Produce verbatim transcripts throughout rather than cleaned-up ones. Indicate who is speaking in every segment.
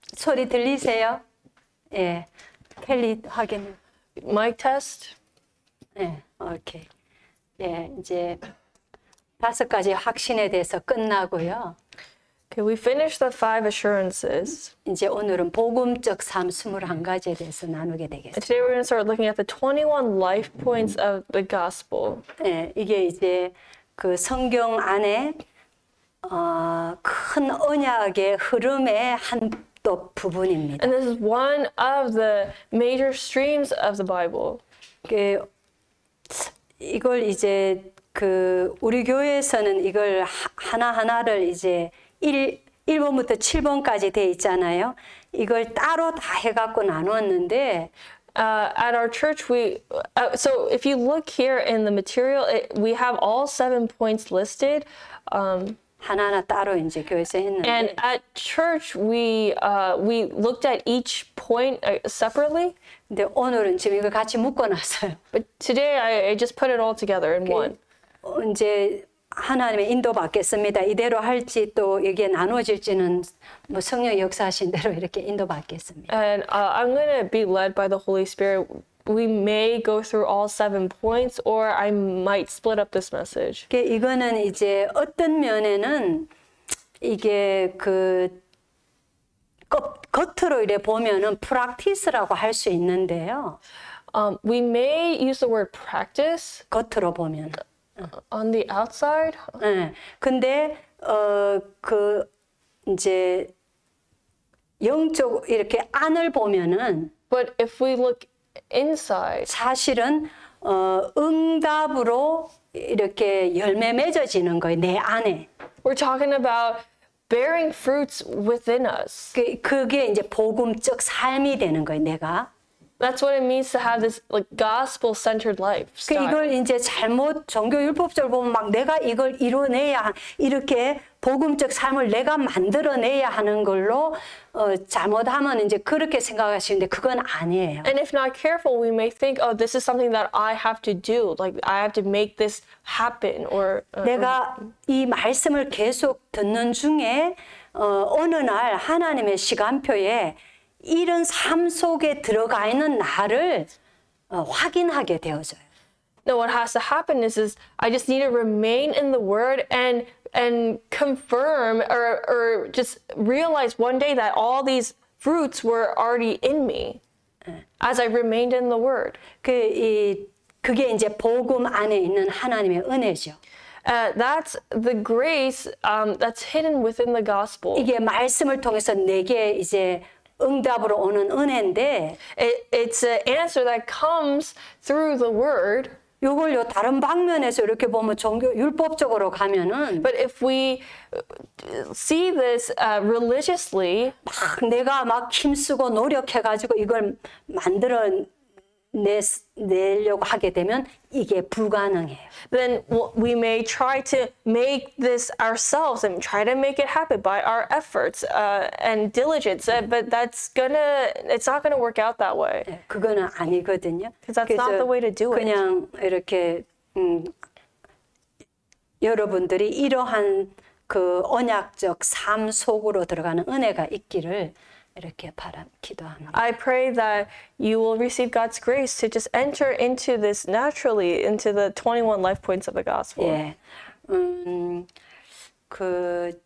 Speaker 1: 소리 들리세요? 예. 켈리 확인.
Speaker 2: Mic test.
Speaker 1: 예. 오케이. 예. 이제 다섯 가지 확신에 대해서 끝나고요.
Speaker 2: Okay, we finished the five assurances.
Speaker 1: 이제 오늘은 복음적 삶 이십일 가지에 대해서 나누게
Speaker 2: And
Speaker 1: 되겠습니다.
Speaker 2: today we're going to start looking at the twenty-one life points of the gospel.
Speaker 1: 예. 이게 이제 그 성경 안에 어, 큰 언약의 흐름의 한 또 부분입니다.
Speaker 2: And this is one of the major streams of the Bible.
Speaker 1: 그 이걸 이제 그 우리 교회에서는 이걸 하나 하나를 이제 일 일 번부터 칠 번까지 돼 있잖아요. 이걸 따로 다 해갖고 나눴는데.
Speaker 2: Uh, at our church, we uh, so if you look here in the material, it, we have all seven points listed. Um,
Speaker 1: 하나하나 따로 이제 교회에서 했는데.
Speaker 2: And at church, we uh, we looked at each point uh, separately.
Speaker 1: 근데 오늘은 지금 이걸 같이 묶어놨어요.
Speaker 2: But today, I, I just put it all together in one.
Speaker 1: 어, 이제 하나님의 인도 받겠습니다. 이대로 할지 또 이게 나눠질지는 뭐 성령 역사하신 대로 이렇게 인도 받겠습니다.
Speaker 2: And uh, I'm going to be led by the Holy Spirit. We may go through all seven points, or I might split up this message.
Speaker 1: 이거는 이제 어떤 면에는 이게 그 겉, 겉으로 이래 보면은 프랙티스라고 할 수 있는데요.
Speaker 2: Um, we may use the word practice.
Speaker 1: 겉으로 보면.
Speaker 2: On the outside.
Speaker 1: 네. 근데 어 그 이제 영적 이렇게 안을 보면은.
Speaker 2: But if we look inside.
Speaker 1: 사실은 어, 응답으로 이렇게 열매 맺어지는 거예요. 내 안에.
Speaker 2: We're talking about bearing fruits within us.
Speaker 1: 그, 그게 이제 복음적 삶이 되는 거예요. 내가.
Speaker 2: That's what it means to have this like gospel-centered life.
Speaker 1: 그 이걸 이제 잘못 종교 율법적으로 보면 막 내가 이걸 이뤄내야 이렇게 복음적 삶을 내가 만들어내야 하는 걸로 어, 잘못하면 이제 그렇게 생각하시는데 그건 아니에요.
Speaker 2: And if not careful, we may think, oh, this is something that I have to do. Like I have to make this happen. Or uh,
Speaker 1: 내가 이 말씀을 계속 듣는 중에 어, 어느 날 하나님의 시간표에 이런 삶 속에 들어가 있는 나를 어, 확인하게 되어져요.
Speaker 2: No, what has to happen is, is I just need to remain in the Word and and confirm or or just realize one day that all these fruits were already in me as I remained in the Word.
Speaker 1: 그 이 그게 이제 복음 안에 있는 하나님의 은혜죠.
Speaker 2: Uh, that's the grace um, that's hidden within the gospel.
Speaker 1: 이게 말씀을 통해서 내게 이제 응답으로 오는 은혜인데
Speaker 2: It, it's an answer that comes through the word.
Speaker 1: 요걸요 다른 방면에서 이렇게 보면 종교 율법적으로 가면은
Speaker 2: But if we see this uh, religiously,
Speaker 1: 막 내가 막 힘쓰고 노력해가지고 이걸 만들어 내, 내려고 하게 되면 이게 불가능해요.
Speaker 2: then we may try to make this ourselves and try to make it happen by our efforts uh, and diligence. But that's gonna, it's not gonna work out that way.
Speaker 1: 네, 그거는 아니거든요.
Speaker 2: Because that's not the way to do it.
Speaker 1: 그냥 이렇게 음, 여러분들이 이러한 그 언약적 삶 속으로 들어가는 은혜가 있기를 이렇게 바람 기도합니다.
Speaker 2: I pray that you will receive God's grace to just enter into this naturally, into the twenty-one life points of the gospel.
Speaker 1: 예, 음, 그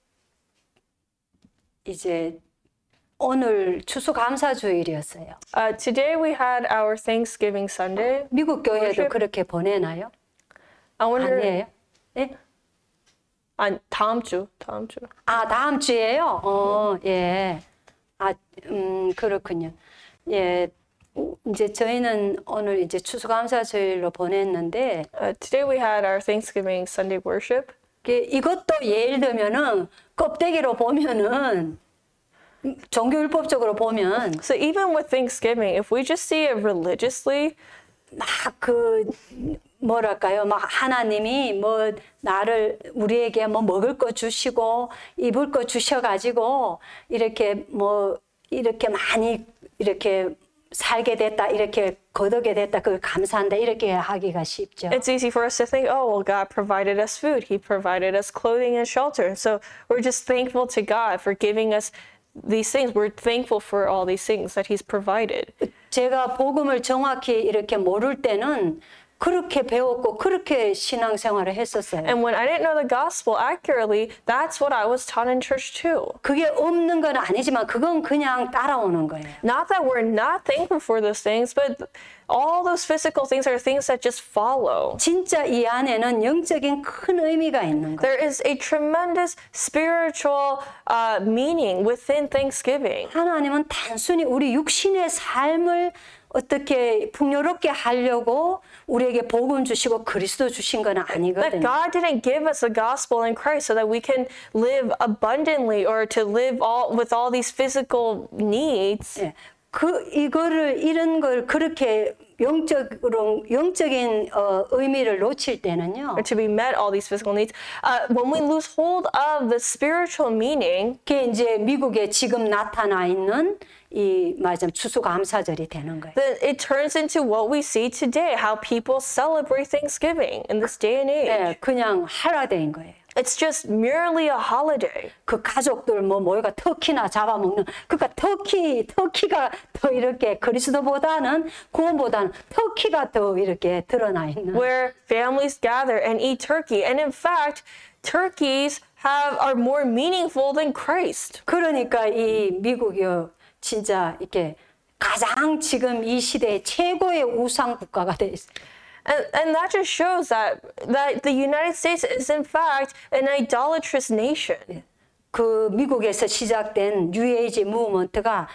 Speaker 1: 이제 오늘 추수감사주일이었어요.
Speaker 2: Uh, today we had our Thanksgiving Sunday.
Speaker 1: 미국 교회도
Speaker 2: worship.
Speaker 1: 그렇게 보내나요?
Speaker 2: I wonder.
Speaker 1: 아니에요? 예?
Speaker 2: 아, 다음 주, 다음 주.
Speaker 1: 아, 다음 주에요? 어, 예. 아, 음, 그렇군요. 예. 이제 저희는 오늘 이제 추수감사주일로 보냈는데,
Speaker 2: Uh, today we had our Thanksgiving Sunday worship.
Speaker 1: 이것도 예를 들면은 껍데기로 보면은 종교율법적으로 보면
Speaker 2: So even with Thanksgiving, if we just see it religiously,
Speaker 1: 막 그 뭐랄까요, 막 하나님이 뭐 나를 우리에게 뭐 먹을 거 주시고 입을 거 주셔가지고 이렇게 뭐 이렇게 많이 이렇게 살게 됐다, 이렇게 거두게 됐다, 그걸 감사한다 이렇게 하기가 쉽죠.
Speaker 2: it's easy for us to think, oh, well, God provided us food. He provided us clothing and shelter. So we're just thankful to God for giving us these things. We're thankful for all these things that He's provided.
Speaker 1: 제가 복음을 정확히 이렇게 모를 때는 그렇게 배웠고 그렇게 신앙생활을 했었어요.
Speaker 2: And when I didn't know the gospel accurately, that's what I was taught in church too.
Speaker 1: 그게 없는 건 아니지만 그건 그냥 따라오는 거예요.
Speaker 2: Not that we're not thankful for those things, but all those physical things are things that just follow.
Speaker 1: 진짜 이 안에는 영적인 큰 의미가 있는 거예요.
Speaker 2: There is a tremendous spiritual uh, meaning within Thanksgiving.
Speaker 1: 하나님은 단순히 우리 육신의 삶을 어떻게 풍요롭게 하려고 우리에게 복음 주시고 그리스도 주신 건
Speaker 2: That
Speaker 1: 아니거든요.
Speaker 2: God didn't give us the gospel in Christ so that we can live abundantly or to live all with all these physical needs.
Speaker 1: 예, 그 이거를 이런 걸 그렇게 영적으로 영적인 어, 의미를 놓칠 때는요.
Speaker 2: Or to be met all these physical needs. Uh, when we lose hold of the spiritual meaning,
Speaker 1: 그게 이제 미국에 지금 나타나 있는 이 말하자면 추수감사절이 되는 거예요.
Speaker 2: then it turns into what we see today, how people celebrate Thanksgiving in this day and age.
Speaker 1: 예, 그냥 할라데이인 거예요.
Speaker 2: It's just merely a holiday.
Speaker 1: 그 가족들 뭐 모여가 터키나 잡아먹는 그러니까 터키 터키가 더 이렇게 그리스도보다는 구원보다는 터키가 더 이렇게 드러나 있는.
Speaker 2: Where families gather and eat turkey. And in fact, turkeys have are more meaningful than Christ.
Speaker 1: 그러니까 이 미국이 진짜 이렇게 가장 지금 이 시대의 최고의 우상 국가가 돼 있어요.
Speaker 2: And, and that just shows that, that the United States is in fact an idolatrous nation.
Speaker 1: 그 미국에서 시작된 뉴에이지 무브먼트가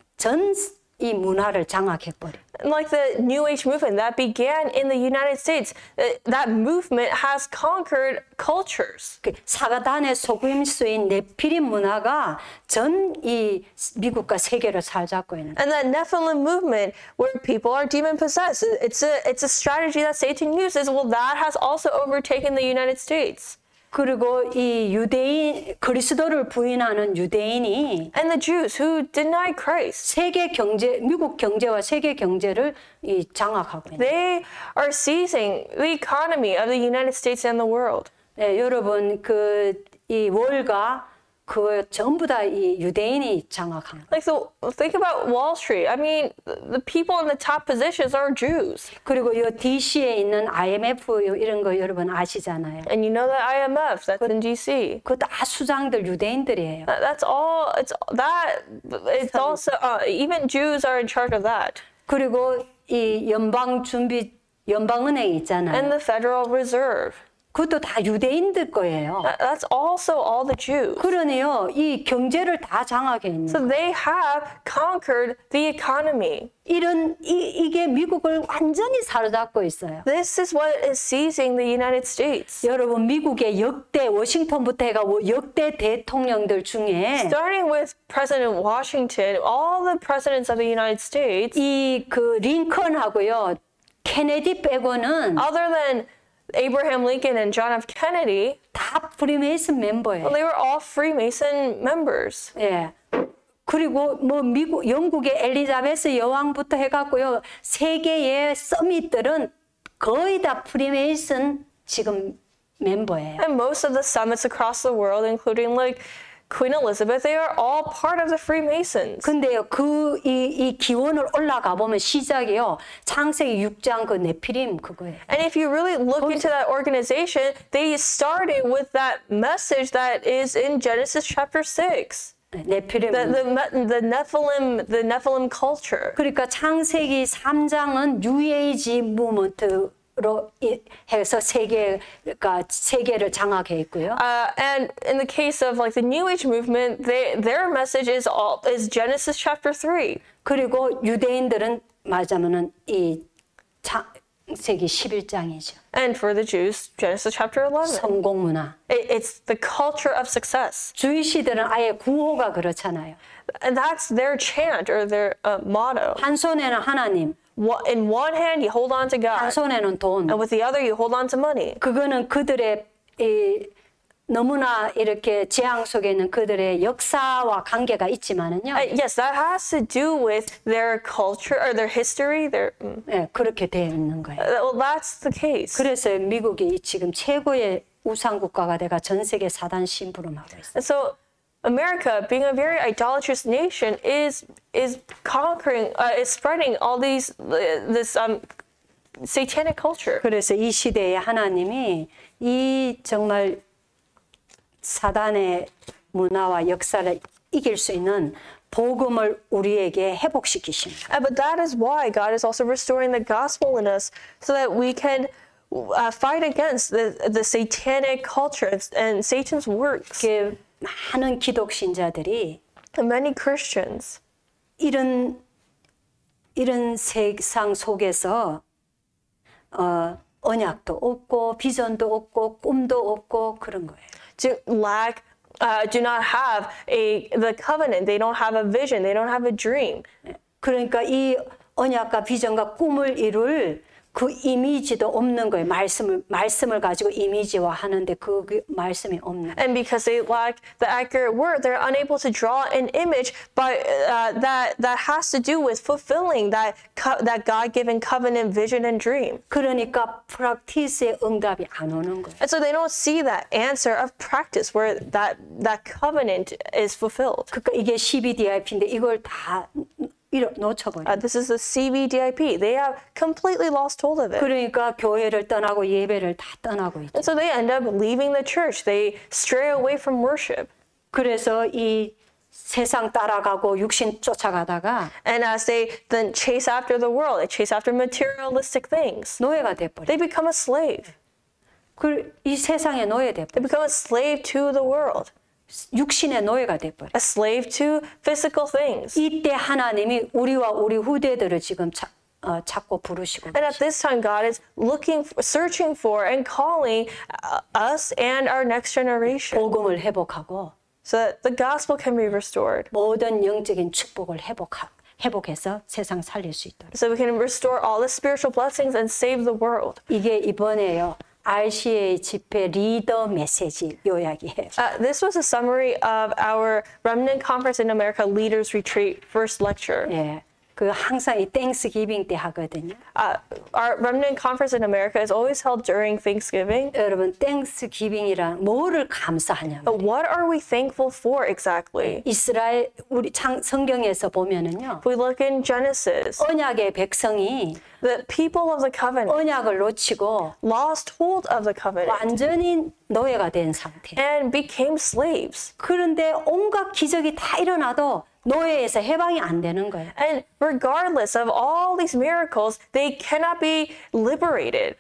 Speaker 1: 전 이 문화를 장악해버려.
Speaker 2: Like the New Age movement that began in the United States, that movement has conquered cultures.
Speaker 1: 그 사가단의 속임수인 네피림 문화가 전 이 미국과 세계를 사로잡고 있는.
Speaker 2: And that Nephilim movement, where people are demon possessed, it's a it's a strategy that Satan uses. Well, that has also overtaken the United States.
Speaker 1: 그리고 이 유대인 그리스도를 부인하는 유대인이
Speaker 2: And the Jews who deny Christ,
Speaker 1: 세계 경제 미국 경제와 세계 경제를 이 장악하고 있는.
Speaker 2: they are seizing the economy of the United States and the world.
Speaker 1: 네, 여러분 그 이 월가 그 전부 다 이 유대인이 장악한 거예요.
Speaker 2: Like the think about Wall Street. I mean, the people in the top positions are Jews.
Speaker 1: 그리고 이 디씨에 있는 아이엠에프 이런 거 여러분 아시잖아요.
Speaker 2: And you know that I M F that's in D C.
Speaker 1: 그 다 수장들 유대인들이에요.
Speaker 2: That- That's all. It's that. It's also uh, even Jews are in charge of that.
Speaker 1: 그리고 이 연방 준비 연방은행 있잖아요.
Speaker 2: And the Federal Reserve.
Speaker 1: 그것도 다 유대인들 거예요.
Speaker 2: That- That's also all the Jews.
Speaker 1: 그러니요 이 경제를 다 장악해 있는.
Speaker 2: So they have conquered the economy.
Speaker 1: 이런 이, 이게 미국을 완전히 사로잡고 있어요.
Speaker 2: This is what is seizing the United States.
Speaker 1: 여러분 미국의 역대 워싱턴부터 해가 역대 대통령들 중에
Speaker 2: Starting with President Washington, all the presidents of the United States,
Speaker 1: 이 그 링컨하고요 케네디 빼고는
Speaker 2: other than Abraham Lincoln and John F. Kennedy,
Speaker 1: 다 프리메이슨 멤버예요.
Speaker 2: they were all Freemason members.
Speaker 1: 예. 그리고 뭐 미국 영국의 엘리자베스 여왕부터 해갖고요 세계의 서밋들은 거의 다 프리메이슨 지금 멤버예요.
Speaker 2: And most of the summits across the world, including like Queen Elizabeth, they are all part of the Freemasons.
Speaker 1: 근데요 그 이 이 기원을 올라가 보면 시작이요 창세기 육 장 그 네피림 그거예요.
Speaker 2: And if you really look into that organization, they started with that message that is in Genesis chapter six.
Speaker 1: 네피림.
Speaker 2: The, the, the Nephilim, the Nephilim culture.
Speaker 1: 그러니까 창세기 삼 장은 뉴에이지 무브먼트로 해서 세계가 세계를 장악해 있고요.
Speaker 2: Uh, and in the case of like the New Age movement, they, their message is all is Genesis chapter three.
Speaker 1: 그리고 유대인들은 말하자면은 이 창세기 십일 장이죠.
Speaker 2: And for the Jews, Genesis chapter eleven.
Speaker 1: 성공 문화.
Speaker 2: It, it's the culture of success.
Speaker 1: 주이시들은 아예 구호가 그렇잖아요.
Speaker 2: And that's their chant or their uh, motto.
Speaker 1: 한 손에는 하나님,
Speaker 2: One- In one hand, you hold on to
Speaker 1: 한
Speaker 2: God.
Speaker 1: 손에는 돈.
Speaker 2: And with the other, you hold on to money.
Speaker 1: 그거는 그들의 이 너무나 이렇게 재앙 속에 있는 그들의 역사와 관계가 있지만은요.
Speaker 2: Uh, yes, that has to do with their culture or their history. Their mm.
Speaker 1: 네, 그렇게 되어 있는 거예요.
Speaker 2: Uh, well, that's the case.
Speaker 1: 그래서 미국이 지금 최고의 우상 국가가 돼가 전 세계 사단 심부름하고 있어요.
Speaker 2: And so America, being a very idolatrous nation, is is conquering, uh, is spreading all these uh, this um, satanic culture.
Speaker 1: 그래서 이 시대에 하나님이 이 정말 사단의 문화와 역사를 이길 수 있는 복음을 우리에게 회복시키십니다.
Speaker 2: Uh, but that is why God is also restoring the gospel in us, so that we can uh, fight against the the satanic culture and Satan's works.
Speaker 1: 그 많은 기독 신자들이
Speaker 2: And many Christians,
Speaker 1: 이런 이런 세상 속에서 어, 언약도 없고 비전도 없고 꿈도 없고 그런 거예요.
Speaker 2: do lack, uh, do not have a the covenant. They don't have a vision. They don't have a dream.
Speaker 1: 그러니까 이 언약과 비전과 꿈을 이룰 그 이미지도 없는 거예요. 말씀을 말씀을 가지고 이미지화 하는데 그, 그 말씀이 없는.
Speaker 2: And because they lack the accurate word, they're unable to draw an image by uh, that that has to do with fulfilling that co- that God-given covenant vision and dream.
Speaker 1: 그러니까 프랙티스의 응답이 안 오는 거예요.
Speaker 2: And so they don't see that answer of practice where that that covenant is fulfilled.
Speaker 1: 그러니까 이게 씨비디아이피인데 이걸 다 잃어 놓쳐버려.
Speaker 2: Uh, this is the C V D I P. They have completely lost hold of it.
Speaker 1: 그러니까 교회를 떠나고 예배를 다 떠나고 있죠.
Speaker 2: And so they end up leaving the church. They stray away from worship.
Speaker 1: 그래서 이 세상 따라가고 육신 쫓아가다가
Speaker 2: And as they then chase after the world, they chase after materialistic things.
Speaker 1: 노예가 돼버려.
Speaker 2: They become a slave.
Speaker 1: 이 세상의 노예
Speaker 2: They
Speaker 1: 돼버려.
Speaker 2: become a slave to the world.
Speaker 1: 육신의 노예가 돼버려.
Speaker 2: A slave to physical things.
Speaker 1: 이때 하나님이 우리와 우리 후대들을 지금 자, 어, 찾고 부르시고
Speaker 2: And at this time, God is looking, for, searching for, and calling uh, us and our next generation,
Speaker 1: 복음을 회복하고
Speaker 2: so that the gospel can be restored,
Speaker 1: 모든 영적인 축복을 회복하, 회복해서 세상 살릴 수 있도록.
Speaker 2: so we can restore all the spiritual blessings and save the world.
Speaker 1: 이게 이번에요. 알씨에이 집회 리더 메시지 요약이에요.
Speaker 2: Uh, this was a summary of our Remnant Conference in America Leaders Retreat first lecture.
Speaker 1: 예, 그 항상 이 땡스기빙 때 하거든요.
Speaker 2: Uh, our Remnant Conference in America is always held during Thanksgiving.
Speaker 1: 여러분 땡스기빙이란 뭐를 감사하냐면
Speaker 2: But what are we thankful for exactly?
Speaker 1: 이스라엘 우리 창, 성경에서 보면은요.
Speaker 2: If we look in Genesis,
Speaker 1: 언약의 백성이
Speaker 2: the people of the covenant
Speaker 1: 언약을 놓치고
Speaker 2: lost hold of the covenant
Speaker 1: 완전히 노예가 된 상태.
Speaker 2: and became slaves.
Speaker 1: 그런데 온갖 기적이 다 일어나도 노예에서 해방이 안 되는 거예요.
Speaker 2: And regardless of all these miracles, they cannot be liberated.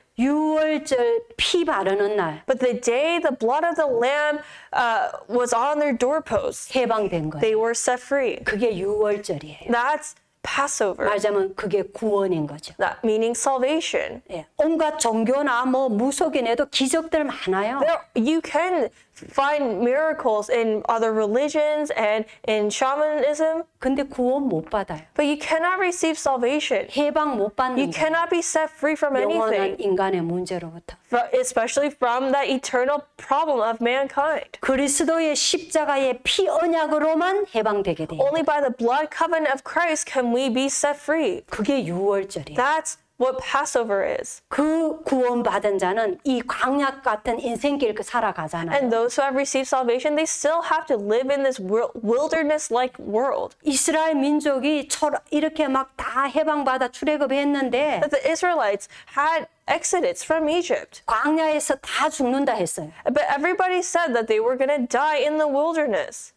Speaker 1: 유월절 피 바르는 날
Speaker 2: But the day the blood of the lamb uh, was on their doorposts,
Speaker 1: 해방된 거예요.
Speaker 2: they were set free.
Speaker 1: 그게 유월절이에요.
Speaker 2: That's Passover.
Speaker 1: 말하자면 그게 구원인 거죠.
Speaker 2: That meaning salvation.
Speaker 1: 예. 온갖 종교나 뭐 무속인에도 기적들 많아요.
Speaker 2: There, you can find miracles in other religions and in shamanism,
Speaker 1: 근데 구원 못 받아요.
Speaker 2: but you cannot receive salvation.
Speaker 1: 해방 못
Speaker 2: You
Speaker 1: 받는 거예요.
Speaker 2: cannot be set free from
Speaker 1: 영원한
Speaker 2: anything,
Speaker 1: 인간의 문제로부터.
Speaker 2: fro- especially from that eternal problem of mankind.
Speaker 1: 그리스도의 십자가의 피 언약으로만 해방되게 돼요.
Speaker 2: Only by the blood covenant of Christ can we be set free.
Speaker 1: 그게 유월절이에요.
Speaker 2: That's what Passover is.
Speaker 1: 그 구원받은 자는 이 광약 같은 인생길 그 살아가잖아요.
Speaker 2: And those who have received salvation, they still have to live in this wil- wilderness-like world.
Speaker 1: 이스라엘 민족이 철 이렇게 막 다 해방받아 출애굽했는데
Speaker 2: That the Israelites had exodus from Egypt.
Speaker 1: 광야에서 다 죽는다 했어요.
Speaker 2: But everybody said that they were going to die in the wilderness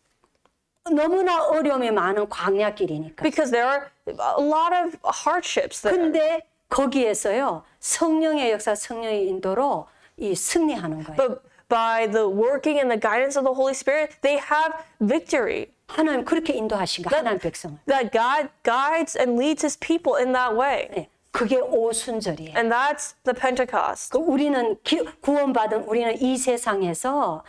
Speaker 1: 너무나 어려움이 많은 광야길이니까.
Speaker 2: because there are a lot of hardships there.
Speaker 1: 근데 거기에서요 성령의 역사, 성령의 인도로 이 승리하는 거예요.
Speaker 2: But by the working and the guidance of the Holy Spirit, they have victory.
Speaker 1: 하나님 그렇게 인도하신가 하나님 백성을.
Speaker 2: That God guides and leads his people in that way.
Speaker 1: 네, 그게 오순절이에요.
Speaker 2: And that's the Pentecost.
Speaker 1: 그 우리는 기, 구원받은 우리는 이 세상에서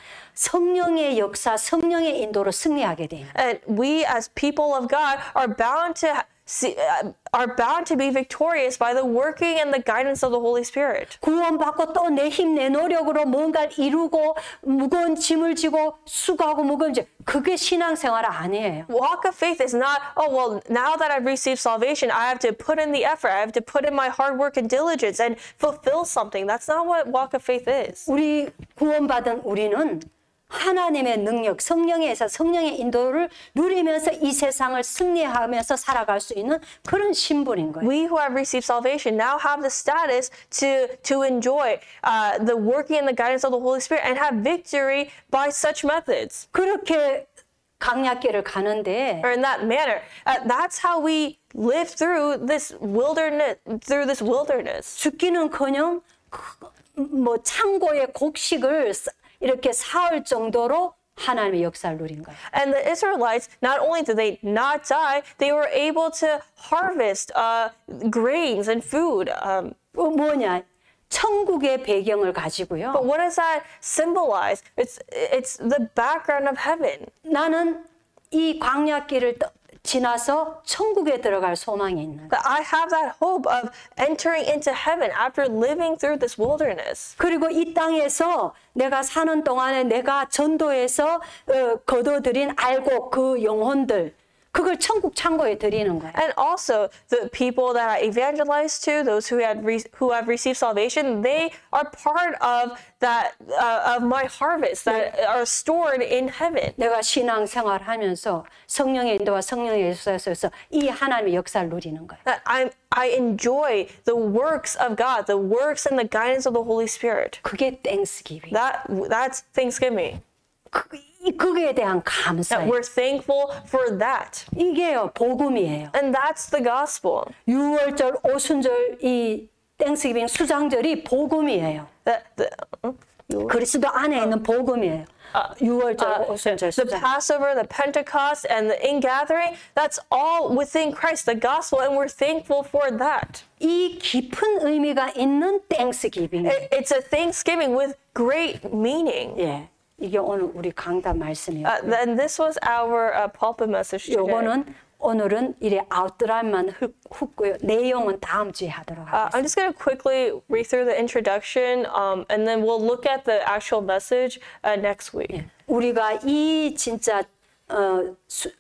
Speaker 1: 성령의 역사, 성령의 인도로 승리하게 돼요.
Speaker 2: And we as people of God are bound to see, uh, are bound to be victorious by the working and the guidance of the Holy Spirit.
Speaker 1: 구원받고 또 내 힘, 내 노력으로 뭔가를 이루고 무거운 짐을 지고 수고하고 무거운 짐. 그게 신앙생활 아니에요.
Speaker 2: Walk of faith is not, oh, well, now that I've received salvation, I have to put in the effort. I have to put in my hard work and diligence and fulfill something. That's not what walk of faith is.
Speaker 1: 우리 구원받은 우리는 하나님의 능력, 성령에서 성령의 인도를 누리면서 이 세상을 승리하면서 살아갈 수 있는 그런 신분인 거예요.
Speaker 2: We who have received salvation now have the status to to enjoy uh, the working and the guidance of the Holy Spirit and have victory by such methods.
Speaker 1: 그렇게 강약길을 가는데
Speaker 2: Or in that manner, uh, that's how we live through this wilderness. Through this wilderness,
Speaker 1: 죽기는커녕 뭐 창고의 곡식을 이렇게 사올 정도로 하나님의 역사를 누린 거예요.
Speaker 2: and the Israelites not only did they not die, they were able to harvest uh, grains and food. Um,
Speaker 1: 어, 뭐냐? 천국의 배경을 가지고요.
Speaker 2: but what does that symbolize? It's it's the background of heaven.
Speaker 1: 나는 이 광야길을 떠- 지나서 천국에 들어갈 소망이 있는 거예요.
Speaker 2: That I have that hope of entering into heaven after living through this wilderness.
Speaker 1: 그리고 이 땅에서 내가 사는 동안에 내가 전도해서 어, 거둬들인 알곡 그 영혼들 그걸 천국 창고에 드리는 거예요.
Speaker 2: And also the people that I evangelize to, those who had re- who have received salvation, they are part of that uh, of my harvest that are stored in heaven.
Speaker 1: 내가 신앙생활 하면서 성령의 인도와 성령의 역사에서 이 하나님의 역사를 누리는 거예요.
Speaker 2: That I I enjoy the works of God, the works and the guidance of the Holy Spirit.
Speaker 1: 그게 땡스기빙.
Speaker 2: That that's Thanksgiving.
Speaker 1: 그, 이- 그거에 대한
Speaker 2: That
Speaker 1: 감사예요.
Speaker 2: we're thankful for that.
Speaker 1: 이게요 복음이에요.
Speaker 2: And that's the gospel.
Speaker 1: 유월절, 오순절 이 땡스기빙 수장절이 복음이에요.
Speaker 2: That the, uh,
Speaker 1: 그리스도 안에 있는 복음이에요. 유월절, 오순절,
Speaker 2: the
Speaker 1: 수장.
Speaker 2: Passover, the Pentecost, and the ingathering, that's all within Christ, the gospel, and we're thankful for that.
Speaker 1: 이 깊은 의미가 있는 땡스기빙.
Speaker 2: It- It's a Thanksgiving with great meaning.
Speaker 1: 예, 이게 오늘 우리 강단 말씀이에요.
Speaker 2: Uh, then this was our uh, pulpit message today.
Speaker 1: 요거는 오늘은 이래 아웃라인만 훑- 훑고요. 내용은 다음 주에 하도록
Speaker 2: Uh,
Speaker 1: 하겠습니다.
Speaker 2: I'm just going to quickly read through the introduction, um, and then we'll look at the actual message uh, next week.
Speaker 1: 우리가 이 진짜 어, 수,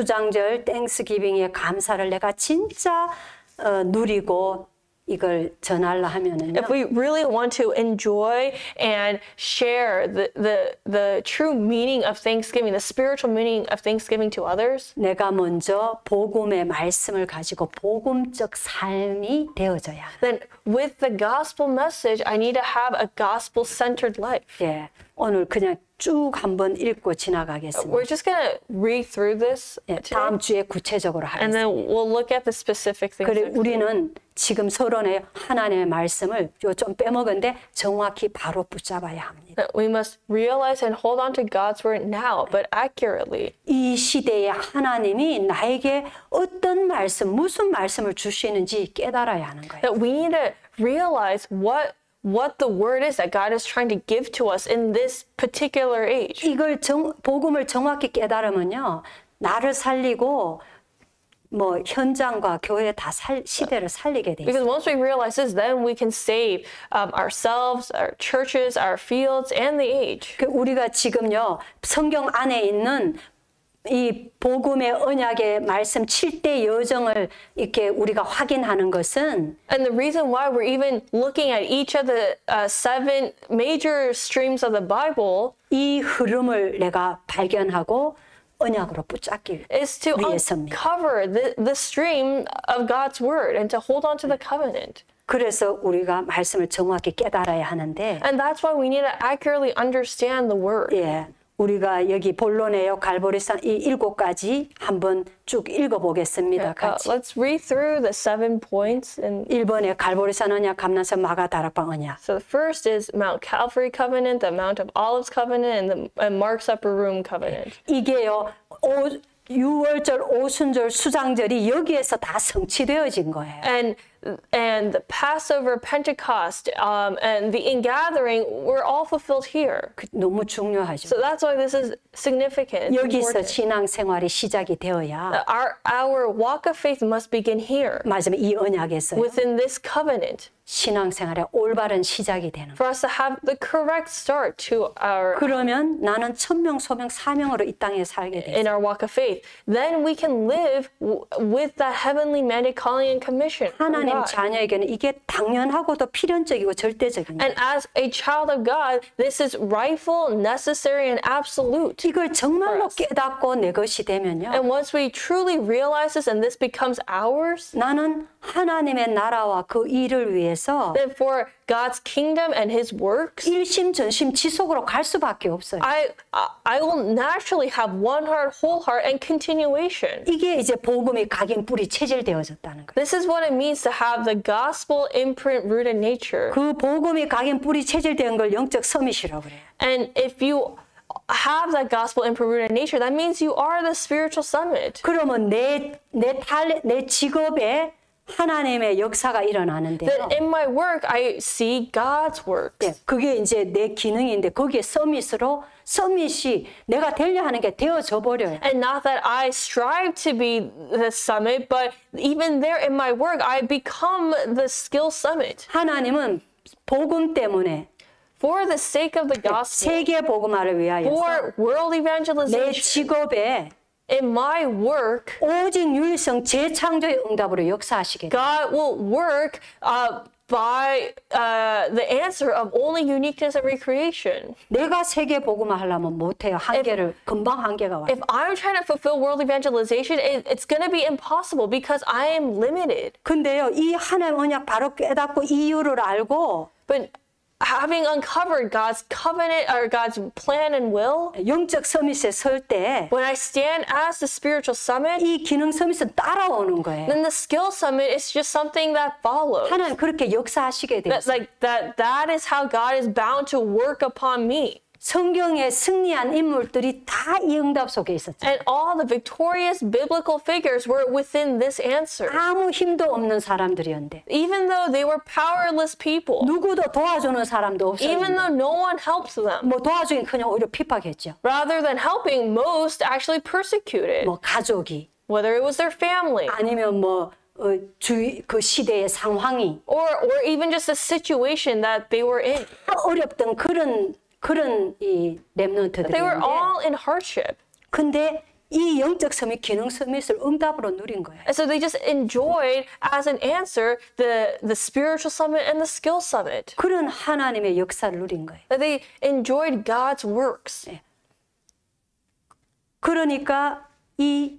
Speaker 1: 수장절 땡스기빙의 감사를 내가 진짜 어, 누리고 이걸 전하려 하면은요.
Speaker 2: If we really want to enjoy and share the, the, the true meaning of Thanksgiving, the spiritual meaning of Thanksgiving to others,
Speaker 1: 내가 먼저 복음의 말씀을 가지고 복음적 삶이 되어져야 합니다.
Speaker 2: then with the gospel message, I need to have a gospel-centered life.
Speaker 1: 예, 오늘 그냥 쭉 한번 읽고 지나가겠습니다.
Speaker 2: We're just going to read through this
Speaker 1: 예,
Speaker 2: today,
Speaker 1: 다음 주에 구체적으로
Speaker 2: and
Speaker 1: 하겠습니다.
Speaker 2: then we'll look at the specific things.
Speaker 1: 그래
Speaker 2: next week.
Speaker 1: 우리는 지금 서론에 하나님의 말씀을 요 좀 빼먹은데 정확히 바로 붙잡아야 합니다.
Speaker 2: That we must realize and hold on to God's word now, but accurately.
Speaker 1: 이 시대에 하나님이 나에게 어떤 말씀, 무슨 말씀을 주시는지 깨달아야 하는 거예요.
Speaker 2: That we need to realize what what the word is that God is trying to give to us in this particular age.
Speaker 1: 이걸 정, 복음을 정확히 깨달으면요, 나를 살리고 뭐 현장과 교회 다 살, 시대를 살리게 돼 있어요.
Speaker 2: Because once we realize this, then we can save um, ourselves, our churches, our fields, and the age.
Speaker 1: 그 우리가 지금요 성경 안에 있는 이 복음의 언약의 말씀 칠 대 여정을 이렇게 우리가 확인하는 것은
Speaker 2: And the reason why we're even looking at each of the uh, seven major streams of the Bible
Speaker 1: 이 흐름을 내가 발견하고 언약으로 붙잡기
Speaker 2: is to
Speaker 1: 위해서입니다.
Speaker 2: uncover the, the stream of God's word and to hold on to the covenant.
Speaker 1: 그래서 우리가 말씀을 정확히 깨달아야 하는데
Speaker 2: And that's why we need to accurately understand the word.
Speaker 1: 예, 우리가 여기 본론에요 갈보리산 이 일곱 가지 한번 쭉 읽어보겠습니다.
Speaker 2: Uh,
Speaker 1: 같이.
Speaker 2: let's read through the seven points. And
Speaker 1: 일 번에 갈보리산 언약, 감난산 마가 다락방 언약.
Speaker 2: so the first is Mount Calvary covenant, the Mount of Olives covenant, and the and Mark's upper room covenant.
Speaker 1: 이게요 오, 유월절, 오순절, 수장절이 여기에서 다 성취되어진 거예요.
Speaker 2: And and the Passover, Pentecost, um, and the ingathering were all fulfilled here.
Speaker 1: 그, 너무 중요하죠.
Speaker 2: So that's why this is significant. It's
Speaker 1: 여기서
Speaker 2: important.
Speaker 1: 신앙생활이 시작이 되어야
Speaker 2: Our our walk of faith must begin here,
Speaker 1: 맞으면 이 언약에서
Speaker 2: within this covenant,
Speaker 1: 신앙생활의 올바른 시작이 되는 거예요.
Speaker 2: for us to have the correct start to our
Speaker 1: 그러면 나는 천명, 소명, 사명으로 이 땅에 살게 돼.
Speaker 2: in our walk of faith. Then we can live w- with that heavenly mandate, calling, and commission.
Speaker 1: 하나님의 하나님
Speaker 2: God.
Speaker 1: 자녀에게는 이게 당연하고도 필연적이고 절대적인 거예요.
Speaker 2: And as a child of God, this is rightful, necessary, and absolute.
Speaker 1: 이걸 정말로 깨닫고 내 것이 되면요.
Speaker 2: And once we truly realize this and this becomes ours,
Speaker 1: 나는 하나님의 나라와 그 일을 위해서
Speaker 2: then for God's kingdom and His works,
Speaker 1: 일심전심 지속으로 갈 수밖에 없어요.
Speaker 2: I I will naturally have one heart, whole heart, and continuation.
Speaker 1: 이게 이제 복음이 각인 뿌리 체질되어졌다는 거예요.
Speaker 2: This is what it means to have the gospel imprint rooted nature.
Speaker 1: 그 복음이 각인 뿌리 체질된 걸 영적 서밋이라고 그래요.
Speaker 2: And if you have that gospel imprint rooted nature, that means you are the spiritual summit.
Speaker 1: 그러면 내내탈내 직업에 하나님의 역사가 일어나는데요.
Speaker 2: That in my work, I see God's works.
Speaker 1: 네, 그게 이제 내 기능인데 거기에 서밋으로 서밋이 내가 되려 하는 게 되어져 버려요.
Speaker 2: And not that I strive to be the summit, but even there in my work, I become the skill summit.
Speaker 1: 하나님은 복음 때문에
Speaker 2: For the sake of the gospel,
Speaker 1: 세계 복음화를 위하여
Speaker 2: for world
Speaker 1: 내
Speaker 2: evangelization,
Speaker 1: 직업에
Speaker 2: in my work,
Speaker 1: 오직 유일성 재창조의 응답으로 역사하시게 돼요.
Speaker 2: God will work uh, by uh, the answer of only uniqueness and recreation.
Speaker 1: 내가 세계 복음화 하려면 못해요. 한계를 금방 한계가 와요.
Speaker 2: If I'm trying to fulfill world evangelization, it, it's going to be impossible because I am limited.
Speaker 1: 근데요, 이 하나님 언약 바로 깨닫고 이유를 알고
Speaker 2: But having uncovered God's covenant or God's plan and will,
Speaker 1: 영적 서밋에 설 때 이
Speaker 2: when I stand as the spiritual summit,
Speaker 1: 기능 서밋은 따라오는 거예요.
Speaker 2: then the skill summit is just something that follows.
Speaker 1: 하나님 그렇게 역사하시게
Speaker 2: That,
Speaker 1: 됐어요.
Speaker 2: like that, that is how God is bound to work upon me.
Speaker 1: 성경에 승리한 인물들이 다 이 응답 속에 있었죠.
Speaker 2: And all the victorious biblical figures were within this answer.
Speaker 1: 아무 힘도 없는 사람들이었는데
Speaker 2: Even though they were powerless people,
Speaker 1: 누구도 도와주는 사람도
Speaker 2: even
Speaker 1: 없었는데
Speaker 2: though no one helped them,
Speaker 1: 뭐 도와주긴 그냥 오히려 핍박했죠.
Speaker 2: rather than helping, most actually persecuted,
Speaker 1: 뭐 가족이
Speaker 2: whether it was their family
Speaker 1: 아니면 뭐 어, 주위 그 시대의 상황이
Speaker 2: or, or even just the situation that they were in.
Speaker 1: 어렵던 그런 그런 이
Speaker 2: They were
Speaker 1: 렘넌트들이었는데
Speaker 2: all in hardship.
Speaker 1: 근데 이 영적 서밋, 기능 서밋을 응답으로 누린 거예요.
Speaker 2: And so they just enjoyed, as an answer, the, the spiritual summit and the skill summit.
Speaker 1: 그런 하나님의 역사를 누린 거예요.
Speaker 2: That they enjoyed God's works.
Speaker 1: 그러니까 이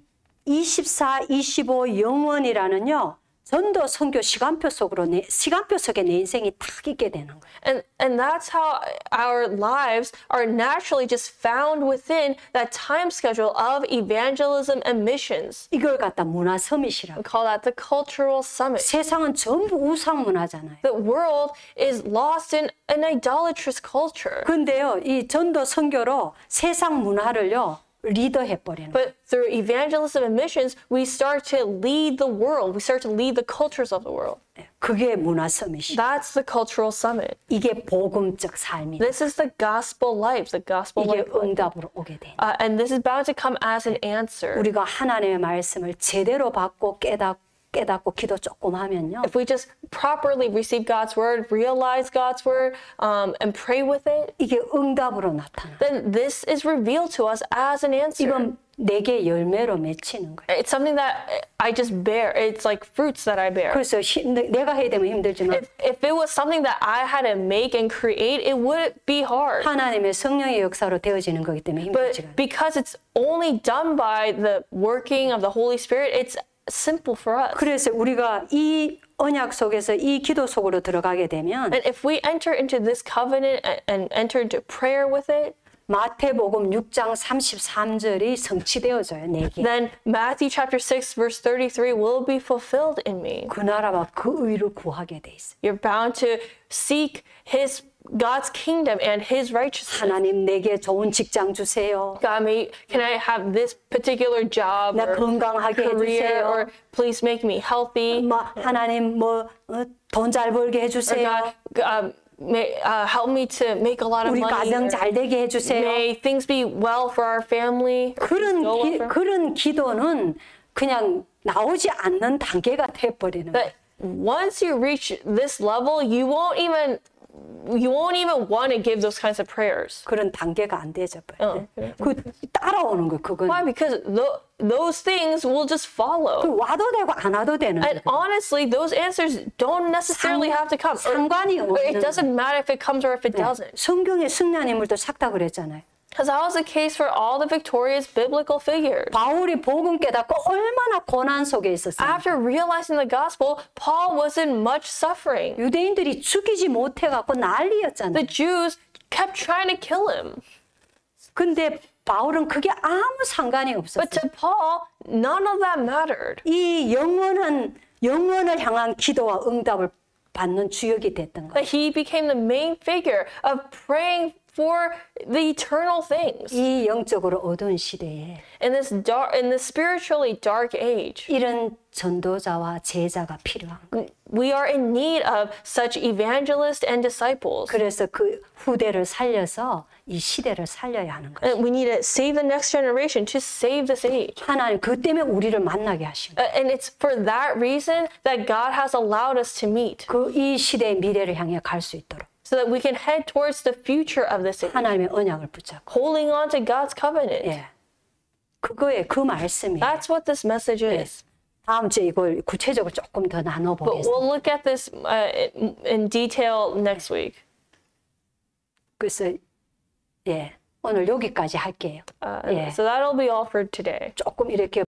Speaker 1: 이십사, 이십오 영원이라는요. 전도 선교 시간표 속으로 내, 시간표 속에 내 인생이 탁 있게 되는 거예요.
Speaker 2: And, and that's how our lives are naturally just found within that time schedule of evangelism and missions.
Speaker 1: 이걸 갖다 문화 서밋이라고.
Speaker 2: We call that the cultural summit.
Speaker 1: 세상은 전부 우상 문화잖아요.
Speaker 2: The world is lost in an idolatrous culture.
Speaker 1: 근데요, 이 전도 선교로 세상 문화를요 리더해 버리는 거예요.
Speaker 2: But through evangelism and missions, we start to lead the world. We start to lead the cultures of the world.
Speaker 1: 그게 문화 서밋이.
Speaker 2: That's the cultural summit.
Speaker 1: 이게 복음적 삶이에요.
Speaker 2: This is the gospel life, the gospel
Speaker 1: 이게
Speaker 2: life.
Speaker 1: 응답으로 오게 돼.
Speaker 2: Uh, and this is bound to come as an answer.
Speaker 1: 우리가 하나님의 말씀을 제대로 받고 깨닫고 깨닫고 기도 조금 하면요.
Speaker 2: If we just properly receive God's word, realize God's word, um, and pray with it,
Speaker 1: 이게 응답으로 나타나.
Speaker 2: then this is revealed to us as an answer.
Speaker 1: 이건 내게 열매로 맺히는 거예요.
Speaker 2: It's something that I just bear. It's like fruits that I bear.
Speaker 1: 그래서 힘, 내가 해야 되면 힘들지만
Speaker 2: If, if it was something that I had to make and create, it would be hard.
Speaker 1: 하나님의 성령의 역사로 되어지는 거기 때문에 힘들지 않아요.
Speaker 2: But because it's only done by the working of the Holy Spirit, it's simple for us.
Speaker 1: 그래서 우리가 이 언약 속에서 이 기도 속으로 들어가게 되면
Speaker 2: And if we enter into this covenant and, and enter into prayer with it,
Speaker 1: 마태복음 육 장 삼십삼 절이 성취되어져요. 내게.
Speaker 2: then Matthew chapter six verse thirty-three will be fulfilled in me.
Speaker 1: 그 나라와 그 의를 구하게 돼 있어요.
Speaker 2: You're bound to seek His God's kingdom and His righteousness.
Speaker 1: 하나님 내게 좋은 직장 주세요.
Speaker 2: God, may can I have this particular job
Speaker 1: 나
Speaker 2: or
Speaker 1: 건강하게
Speaker 2: career,
Speaker 1: 해주세요.
Speaker 2: or please make me healthy.
Speaker 1: 뭐 하나님 뭐 돈 잘 벌게
Speaker 2: Or
Speaker 1: 해주세요.
Speaker 2: God, um, may uh, help me to make a lot of
Speaker 1: 우리
Speaker 2: money.
Speaker 1: 가정
Speaker 2: or
Speaker 1: 잘 되게 해주세요.
Speaker 2: May things be well for our family. or
Speaker 1: 그런
Speaker 2: go well
Speaker 1: 기,
Speaker 2: for-
Speaker 1: 그런 기도는 그냥 나오지 않는 단계가 돼버리는 거예요.
Speaker 2: But once you reach this level, you won't even you won't even want to give those kinds of prayers.
Speaker 1: 그런 단계가 안 되죠.
Speaker 2: 어,
Speaker 1: 네. 그 따라오는 거 그건.
Speaker 2: Why? Because th- those things will just follow.
Speaker 1: 그 와도 되고 안 와도 되는.
Speaker 2: And honestly, those answers don't necessarily have to come. Or,
Speaker 1: 상관이
Speaker 2: or it
Speaker 1: 없는.
Speaker 2: doesn't matter if it comes or if it
Speaker 1: 네.
Speaker 2: doesn't.
Speaker 1: 성경의 승리한 인물도 싹 다 그랬잖아요.
Speaker 2: Because that was the case for all the victorious biblical figures.
Speaker 1: 바울이 복음 깨닫고 얼마나 고난 속에 있었어요.
Speaker 2: After realizing the gospel, Paul was in much suffering.
Speaker 1: 유대인들이 죽이지 못해갖고 난리였잖아요.
Speaker 2: The Jews kept trying to kill him.
Speaker 1: 근데 바울은 그게 아무 상관이 없었어요.
Speaker 2: But to Paul, none of that mattered.
Speaker 1: 이 영원한 영원을 향한 기도와 응답을 받는 주역이 됐던 거예요.
Speaker 2: That he became the main figure of praying for the eternal things.
Speaker 1: 이 영적으로 어두운 시대에
Speaker 2: In this dark, in this spiritually dark age,
Speaker 1: 이런 전도자와 제자가 필요한 거예요.
Speaker 2: we are in need of such evangelists and disciples.
Speaker 1: 그래서 그 후대를 살려서 이 시대를 살려야 하는 거예요.
Speaker 2: And we need to save the next generation, to save this age.
Speaker 1: 하나님 그 때문에 우리를 만나게 하신 거예요.
Speaker 2: Uh, And it's for that reason that God has allowed us to meet,
Speaker 1: 그 이 시대의 미래를 향해 갈 수 있도록
Speaker 2: so that we can head towards the future of this age,
Speaker 1: 하나님의 언약을 붙잡고
Speaker 2: holding on to God's covenant.
Speaker 1: 예. 그거에 그 말씀이
Speaker 2: That's what this message is.
Speaker 1: 다음 주에 이걸 구체적으로 조금 더
Speaker 2: But
Speaker 1: 나눠보겠습니다.
Speaker 2: we'll look at this uh, in, in detail next week.
Speaker 1: 그래서 예 오늘 여기까지 할게요.
Speaker 2: Uh,
Speaker 1: 예.
Speaker 2: So that'll be all for today.
Speaker 1: 조금 이렇게